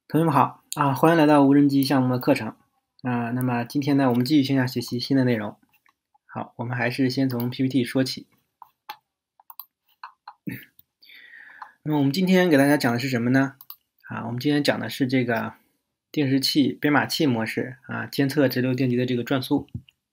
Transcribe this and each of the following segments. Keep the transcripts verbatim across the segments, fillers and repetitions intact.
同学们好啊，欢迎来到无人机项目的课程啊。那么今天呢，我们继续线下学习新的内容。好，我们还是先从 P P T 说起。那么我们今天给大家讲的是什么呢？啊，我们今天讲的是这个定时器编码器模式啊，监测直流电机的这个转速。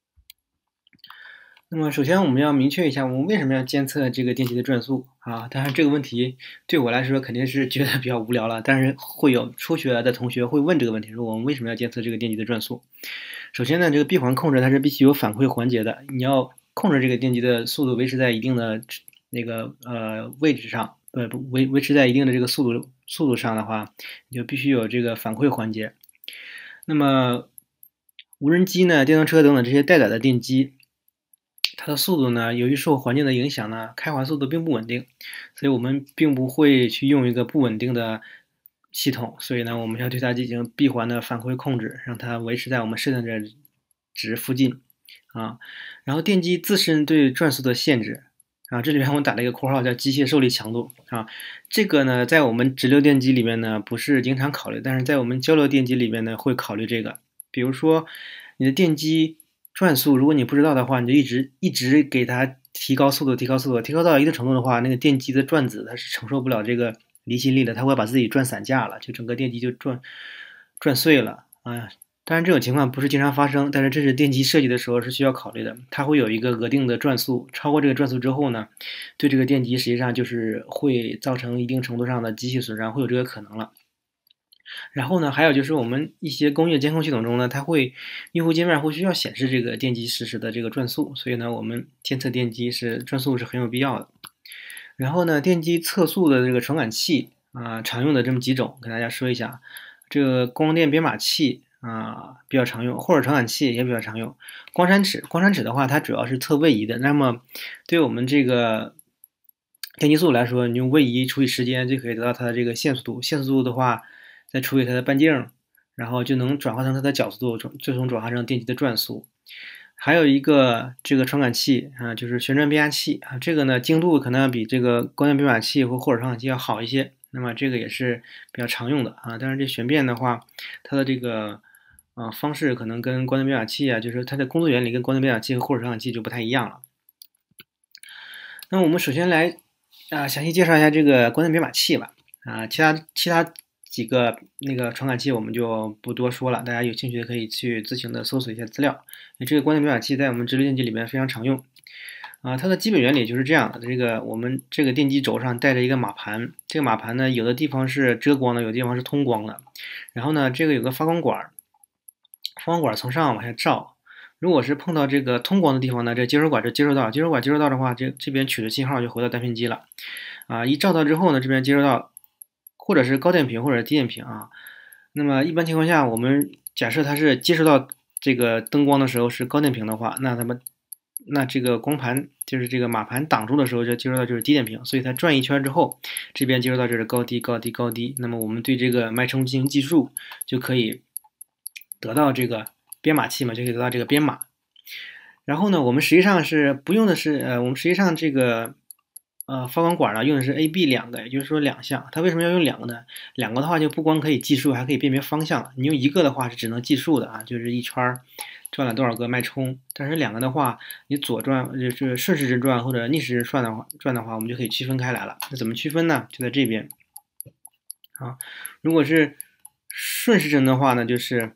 那么首先我们要明确一下，我们为什么要监测这个电机的转速啊？当然这个问题对我来说肯定是觉得比较无聊了，但是会有初学的同学会问这个问题，说我们为什么要监测这个电机的转速？首先呢，这个闭环控制它是必须有反馈环节的，你要控制这个电机的速度维持在一定的那个呃位置上，呃不维维持在一定的这个速度速度上的话，你就必须有这个反馈环节。那么无人机呢、电动车等等这些待载的电机，它的速度呢，由于受环境的影响呢，开环速度并不稳定，所以我们并不会去用一个不稳定的系统，所以呢，我们要对它进行闭环的反馈控制，让它维持在我们设定的值附近啊。然后电机自身对转速的限制啊，这里边我打了一个括号叫机械受力强度啊。这个呢，在我们直流电机里面呢不是经常考虑，但是在我们交流电机里面呢会考虑这个，比如说你的电机转速，如果你不知道的话，你就一直一直给它提高速度，提高速度，提高到一定程度的话，那个电机的转子它是承受不了这个离心力的，它会把自己转散架了，就整个电机就转转碎了啊。当然这种情况不是经常发生，但是这是电机设计的时候是需要考虑的，它会有一个额定的转速，超过这个转速之后呢，对这个电机实际上就是会造成一定程度上的机械损伤，会有这个可能了。然后呢，还有就是我们一些工业监控系统中呢，它会用户界面会需要显示这个电机实时的这个转速，所以呢，我们监测电机是转速是很有必要的。然后呢，电机测速的这个传感器啊、呃，常用的这么几种，跟大家说一下。这个光电编码器啊、呃、比较常用，或者传感器也比较常用。光栅尺，光栅尺的话，它主要是测位移的。那么对我们这个电机速度来说，你用位移除以时间就可以得到它的这个线速度。线速度的话，再除以它的半径，然后就能转化成它的角速度，最终转化成电机的转速。还有一个这个传感器啊，就是旋转变压器啊，这个呢精度可能比这个光电变码器或或者传感器要好一些。那么这个也是比较常用的啊。但是这旋变的话，它的这个啊方式可能跟光电变码器啊，就是它的工作原理跟光电变码器和或者传感器就不太一样了。那我们首先来啊详细介绍一下这个光电编码器吧啊，其他其他几个那个传感器我们就不多说了，大家有兴趣可以去自行的搜索一下资料。这个光电编码器在我们直流电机里面非常常用啊，它的基本原理就是这样的。这个我们这个电机轴上带着一个码盘，这个码盘呢有的地方是遮光的，有的地方是通光的。然后呢，这个有个发光管，发光管从上往下照。如果是碰到这个通光的地方呢，这接收管就接收到，接收管接收到的话，这这边取的信号就回到单片机了。啊，一照到之后呢，这边接收到，或者是高电平或者是低电平啊。那么一般情况下，我们假设它是接收到这个灯光的时候是高电平的话，那它们那这个光盘就是这个码盘挡住的时候，就接收到就是低电平，所以它转一圈之后，这边接收到就是高低高低高低。那么我们对这个脉冲进行计数，就可以得到这个编码器嘛，就可以得到这个编码。然后呢，我们实际上是不用的是，呃，我们实际上这个呃发光管呢用的是 A、B 两个，也就是说两项。它为什么要用两个呢？两个的话就不光可以计数，还可以辨别方向了。你用一个的话是只能计数的啊，就是一圈转了多少个脉冲。但是两个的话，你左转就是顺时针转或者逆时针转的话，转的话我们就可以区分开来了。那怎么区分呢？就在这边啊。如果是顺时针的话呢，就是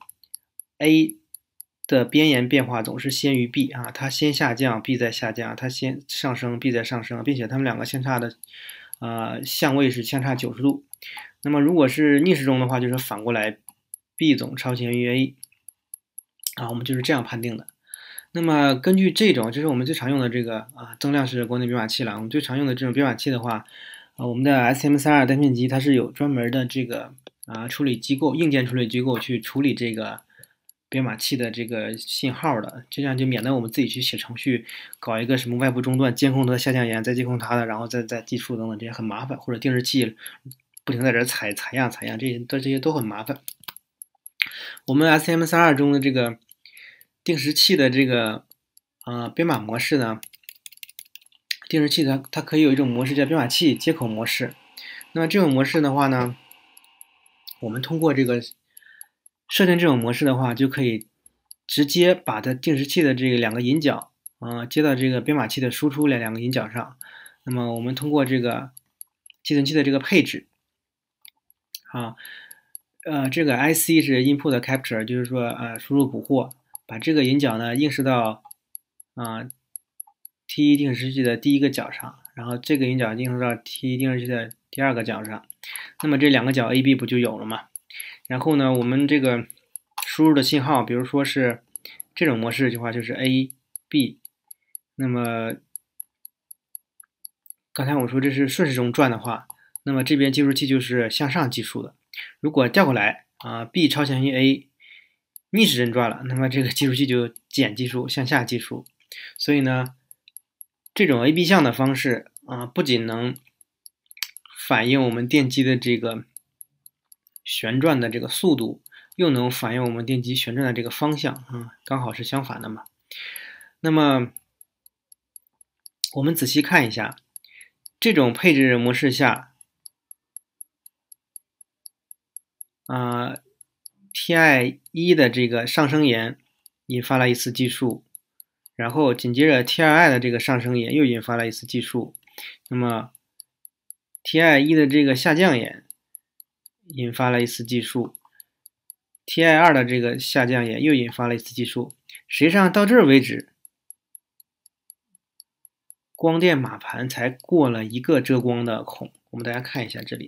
A 的边沿变化总是先于 B 啊，它先下降，B 再下降，它先上升，B 再上升，并且它们两个相差的呃相位是相差九十度。那么如果是逆时钟的话，就是反过来 B 总超前于 A 啊，我们就是这样判定的。那么根据这种，这是我们最常用的这个啊增量式光电编码器了。我们最常用的这种编码器的话，啊，我们的 S M 三十二 单片机它是有专门的这个啊处理机构，硬件处理机构去处理这个编码器的这个信号的，这样就免得我们自己去写程序，搞一个什么外部终端监控它的下降沿，再监控它的，然后再再计数等等，这些很麻烦，或者定时器不停在这采采样采样，这些这些都很麻烦。我们 S M 三十二中的这个定时器的这个呃编码模式呢，定时器它它可以有一种模式叫编码器接口模式。那么这种模式的话呢， 我们通过这个设定这种模式的话，就可以直接把它定时器的这两个引脚啊、呃、接到这个编码器的输出两两个引脚上。那么我们通过这个计算器的这个配置啊，呃，这个 I C 是 input capture， 就是说呃输入捕获，把这个引脚呢映射到啊、呃、T 一定时器的第一个角上，然后这个引脚映射到 T 一定时器的第二个角上。那么这两个角 A B 不就有了吗？然后呢，我们这个输入的信号，比如说是这种模式的话，就是 A B。那么刚才我说这是顺时钟转的话，那么这边计数器就是向上计数的。如果调过来啊 ，B 超前于 A， 逆时针转了，那么这个计数器就减计数，向下计数。所以呢，这种 A B 向的方式啊，不仅能反映我们电机的这个旋转的这个速度，又能反映我们电机旋转的这个方向啊，刚好是相反的嘛。那么我们仔细看一下，这种配置模式下，啊 T I 一的这个上升沿引发了一次计数，然后紧接着 T 二 I 的这个上升沿又引发了一次计数，那么 T I 一的这个下降沿引发了一次计数 ，T I 二的这个下降沿又引发了一次计数。实际上到这儿为止，光电码盘才过了一个遮光的孔。我们大家看一下这里，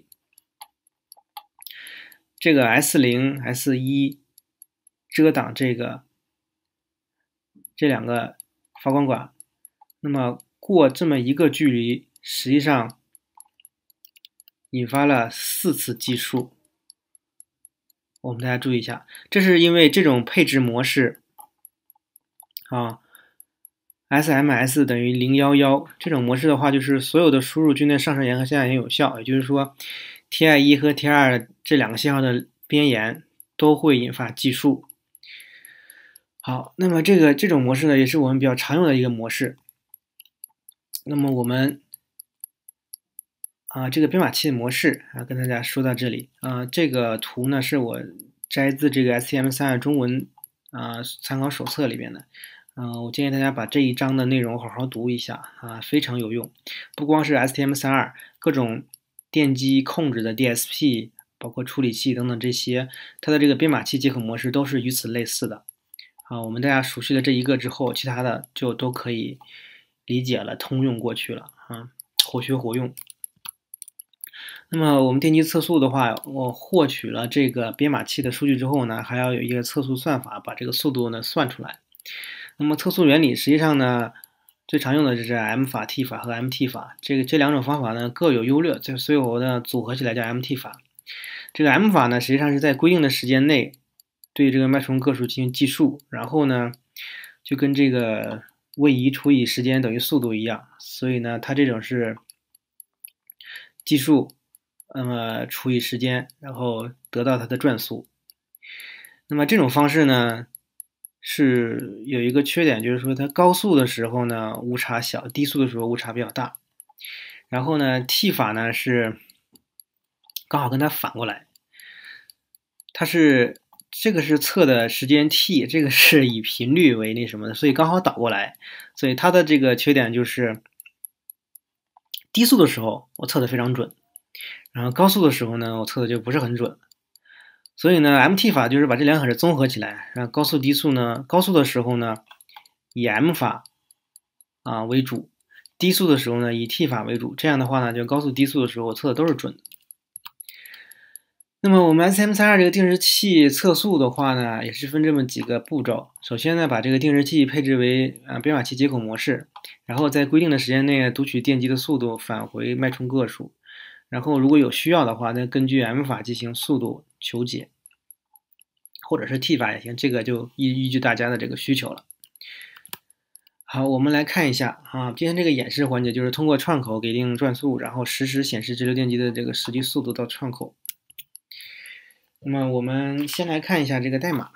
这个 S 零、S 一 遮挡这个这两个发光管，那么过这么一个距离，实际上引发了四次计数。我们大家注意一下，这是因为这种配置模式啊 ，S M S 等于零一一这种模式的话，就是所有的输入均对上升沿和下降沿有效，也就是说 T I 一和 T I 二这两个信号的边沿都会引发计数。好，那么这个这种模式呢，也是我们比较常用的一个模式。那么我们啊，这个编码器的模式啊，跟大家说到这里啊，这个图呢是我摘自这个 S T M 三二中文啊参考手册里边的。嗯、呃，我建议大家把这一章的内容好好读一下啊，非常有用。不光是 S T M 三二，各种电机控制的 D S P， 包括处理器等等这些，它的这个编码器接口模式都是与此类似的。啊，我们大家熟悉了这一个之后，其他的就都可以理解了，通用过去了啊，活学活用。那么我们电机测速的话，我获取了这个编码器的数据之后呢，还要有一个测速算法，把这个速度呢算出来。那么测速原理实际上呢，最常用的就是 M 法、T 法和 M T 法。这个这两种方法呢各有优劣，所以我呢组合起来叫 M T 法。这个 M 法呢，实际上是在规定的时间内对这个脉冲个数进行计数，然后呢就跟这个位移除以时间等于速度一样，所以呢它这种是计数。那么除以时间，然后得到它的转速。那么这种方式呢，是有一个缺点，就是说它高速的时候呢误差小，低速的时候误差比较大。然后呢 T 法呢是刚好跟它反过来，它是这个是测的时间 T， 这个是以频率为那什么的，所以刚好倒过来。所以它的这个缺点就是低速的时候我测的非常准。然后高速的时候呢，我测的就不是很准，所以呢 ，M T 法就是把这两个值综合起来，让高速低速呢，高速的时候呢，以 M 法啊为主，低速的时候呢，以 T 法为主。这样的话呢，就高速低速的时候我测的都是准的。那么我们 S M 三二这个定时器测速的话呢，也是分这么几个步骤。首先呢，把这个定时器配置为啊编码器接口模式，然后在规定的时间内读取电机的速度，返回脉冲个数。然后如果有需要的话，那根据 M 法进行速度求解，或者是 T 法也行，这个就依依据大家的这个需求了。好，我们来看一下啊，今天这个演示环节就是通过串口给定转速，然后实时显示直流电机的这个实际速度到串口。那么我们先来看一下这个代码。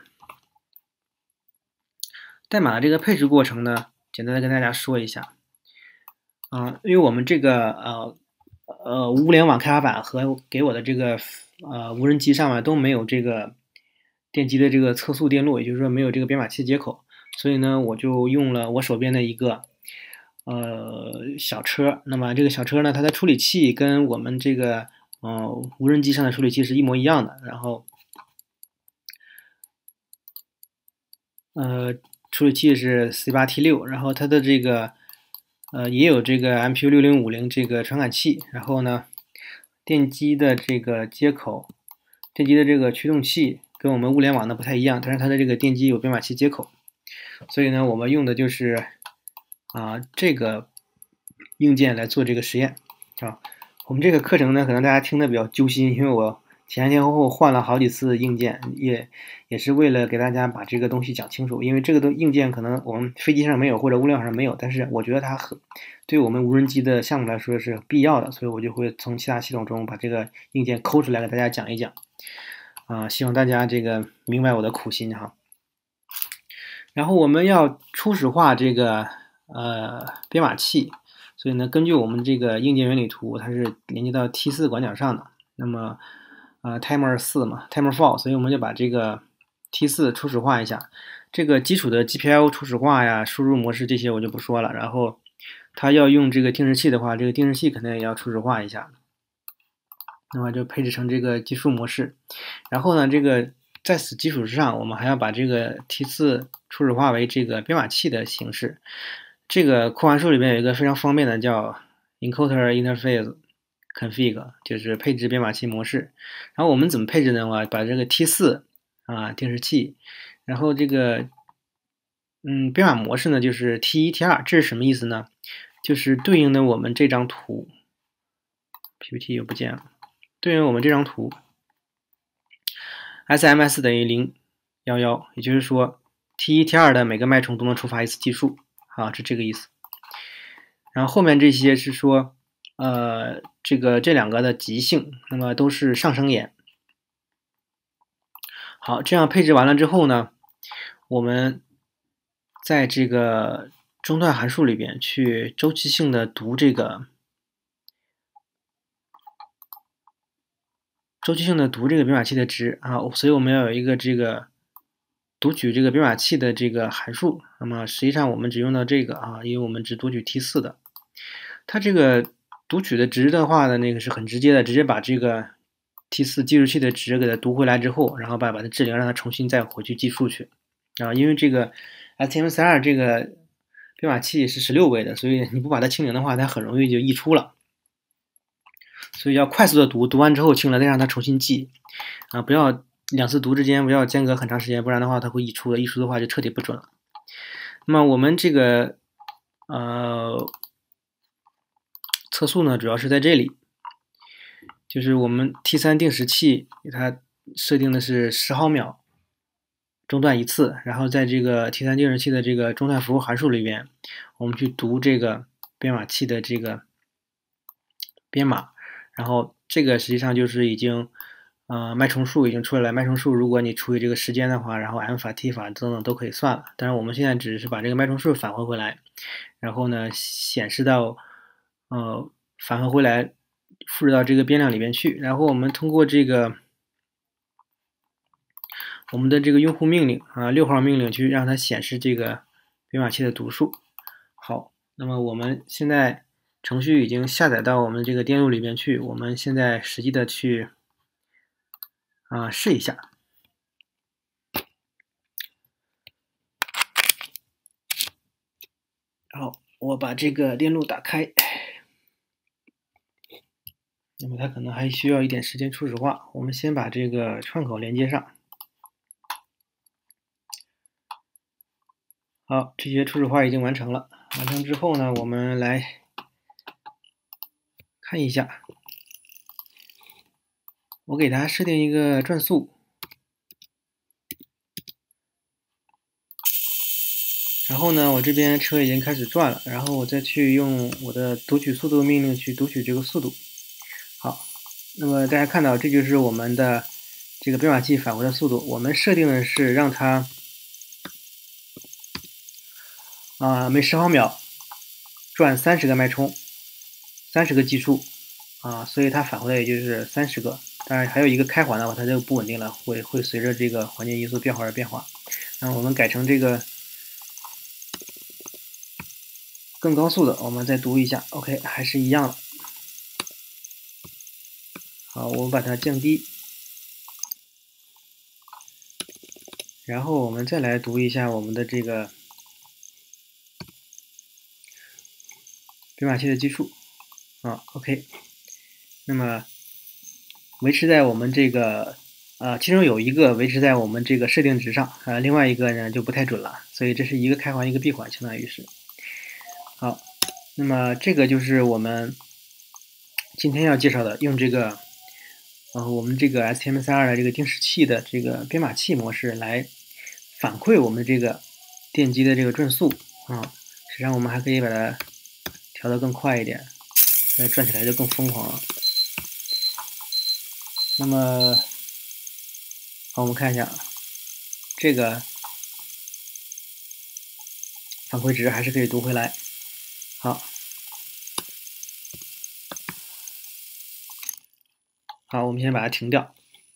代码的这个配置过程呢，简单的跟大家说一下啊，因为我们这个呃呃物联网开发板和给我的这个呃无人机上面都没有这个电机的这个测速电路，也就是说没有这个编码器接口，所以呢，我就用了我手边的一个呃小车。那么这个小车呢，它的处理器跟我们这个呃无人机上的处理器是一模一样的，然后呃处理器是 C 八 T 六，然后它的这个呃也有这个 M P U 六零五零这个传感器，然后呢，电机的这个接口，电机的这个驱动器跟我们物联网的不太一样，但是它的这个电机有编码器接口，所以呢，我们用的就是啊这个硬件来做这个实验啊。我们这个课程呢，可能大家听得比较揪心，因为我前前后后换了好几次硬件，也也是为了给大家把这个东西讲清楚。因为这个东硬件可能我们飞机上没有，或者物联网上没有，但是我觉得它很对我们无人机的项目来说是必要的，所以我就会从其他系统中把这个硬件抠出来给大家讲一讲。啊，希望大家这个明白我的苦心哈。然后我们要初始化这个呃编码器。所以呢，根据我们这个硬件原理图，它是连接到 T 四 管脚上的。那么，呃，timer 四嘛 ，timer four，所以我们就把这个 T 四 初始化一下。这个基础的 G P I O 初始化呀、输入模式这些我就不说了。然后，它要用这个定时器的话，这个定时器肯定也要初始化一下。那么就配置成这个计数模式。然后呢，这个在此基础之上，我们还要把这个 T 四 初始化为这个编码器的形式。这个扩函数里面有一个非常方便的叫 encoder interface config， 就是配置编码器模式。然后我们怎么配置呢？我把这个 T 四 啊定时器，然后这个嗯编码模式呢就是 T 一 T 二，这是什么意思呢？就是对应的我们这张图 P P T 又不见了，对应我们这张图 S M S 等于零一一，也就是说 T 一 T 二的每个脉冲都能触发一次计数。啊，是这个意思。然后后面这些是说，呃，这个这两个的极性，那么都是上升延。好，这样配置完了之后呢，我们在这个中断函数里边去周期性的读这个周期性的读这个编码器的值啊，所以我们要有一个这个读取这个编码器的这个函数。那么实际上我们只用到这个啊，因为我们只读取 T 四 的。它这个读取的值的话呢，那个是很直接的，直接把这个 T 四 计数器的值给它读回来之后，然后把把它置零，让它重新再回去计数去啊。因为这个 S T M 三十二 这个编码器是十六位的，所以你不把它清零的话，它很容易就溢出了。所以要快速的读，读完之后清了，再让它重新记啊，不要两次读之间不要间隔很长时间，不然的话它会溢出的，溢出的话就彻底不准了。那么我们这个呃。测速呢，主要是在这里，就是我们 T 三 定时器给它设定的是十毫秒中断一次，然后在这个 T 三 定时器的这个中断符号函数里边，我们去读这个编码器的这个编码，然后这个实际上就是已经呃脉冲数已经出来了，脉冲数如果你除以这个时间的话，然后 M 法 T 法等等都可以算了。但是我们现在只是把这个脉冲数返回回来，然后呢显示到。呃，返回回来，复制到这个变量里面去，然后我们通过这个我们的这个用户命令啊，六号命令去让它显示这个编码器的读数。好，那么我们现在程序已经下载到我们这个电路里面去，我们现在实际的去啊试一下。好，我把这个电路打开。那么它可能还需要一点时间初始化，我们先把这个串口连接上。好，这些初始化已经完成了。完成之后呢，我们来看一下，我给它设定一个转速，然后呢，我这边车已经开始转了，然后我再去用我的读取速度命令去读取这个速度。好，那么大家看到，这就是我们的这个编码器返回的速度。我们设定的是让它啊、呃、每十毫秒转三十个脉冲，三十个计数。 啊，所以它返回来也就是三十个。当然还有一个开环的话，它就不稳定了，会会随着这个环境因素变化而变化。那我们改成这个更高速的，我们再读一下 ，OK， 还是一样的。好，我们把它降低，然后我们再来读一下我们的这个编码器的基数啊 ，OK。那么维持在我们这个呃，其中有一个维持在我们这个设定值上，啊，另外一个呢就不太准了，所以这是一个开环一个闭环，相当于是。好，那么这个就是我们今天要介绍的，用这个呃我们这个 S T M 三十二 的这个定时器的这个编码器模式来反馈我们这个电机的这个转速啊。实际上我们还可以把它调得更快一点，那转起来就更疯狂了。那么，好，我们看一下这个反馈值还是可以读回来。好，好，我们先把它停掉。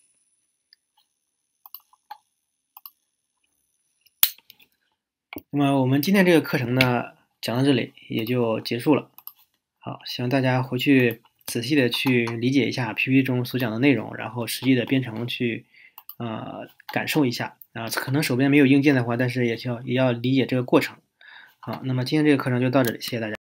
那么我们今天这个课程呢，讲到这里也就结束了。好，希望大家回去仔细的去理解一下 P P T 中所讲的内容，然后实际的编程去呃感受一下啊。可能手边没有硬件的话，但是也要也要理解这个过程。好，那么今天这个课程就到这里，谢谢大家。